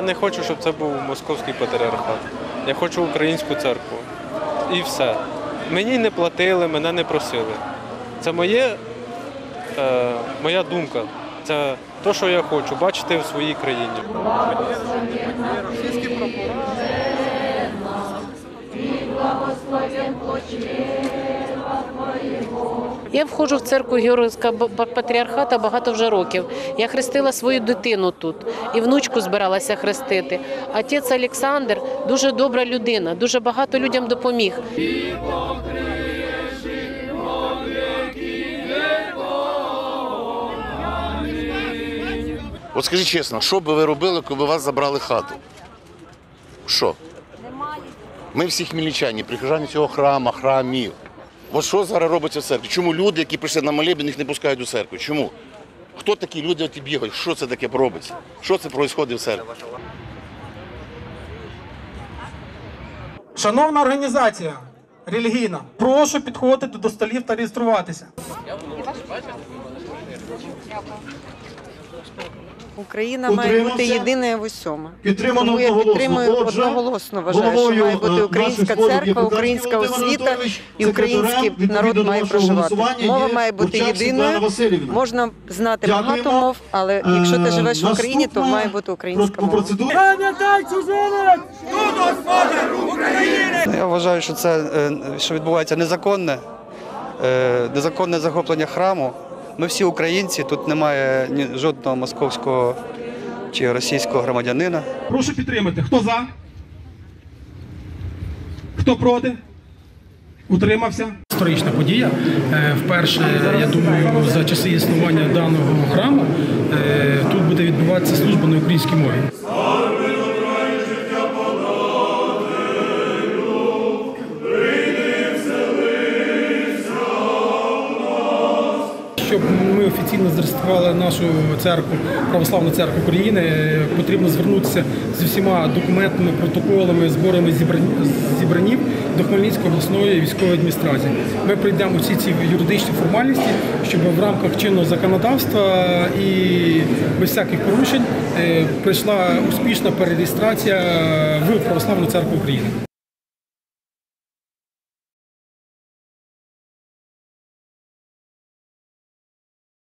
не хочу, щоб це був московський патріархат. Я хочу українську церкву. І все. Мені не платили, мене не просили. Це моя думка. Це те, що я хочу бачити в своїй країні. Я входжу в церкву Георгіївського патріархату багато вже років. Я хрестила свою дитину тут і внучку збиралася хрестити. Отець Олександр дуже добра людина, дуже багато людям допоміг. От скажіть чесно, що би ви робили, коли вас забрали хату? Що? Ми всі хмельничані, прихожани цього храмів. От що зараз робиться в церкві? Чому люди, які прийшли на молебен, їх не пускають до церкви? Чому? Хто такі люди, які бігають? Що це таке робиться? Що це відбувається в церкві? Шановна організація релігійна, прошу підходити до столів та реєструватися. Україна має бути єдиною в усьому. Тому я підтримую одноголосно, вважаю, що має бути українська церква, українська освіта і український народ має проживати. Мова має бути єдиною, можна знати багато мов, але якщо ти живеш в Україні, то має бути українська мова. Я вважаю, що це що відбувається незаконне захоплення храму. Ми всі українці, тут немає жодного московського чи російського громадянина. Прошу підтримати. Хто за? Хто проти? Утримався? Історична подія. Вперше, я думаю, за часи існування даного храму тут буде відбуватися служба на українській мові. Щоб ми офіційно зареєстрували нашу церкву, Православну церкву України, потрібно звернутися з усіма документами, протоколами, зборами зібранів до Хмельницької обласної військової адміністрації. Ми пройдемо усі ці юридичні формальності, щоб в рамках чинного законодавства і без всяких порушень прийшла успішна перереєстрація в Православну церкву України.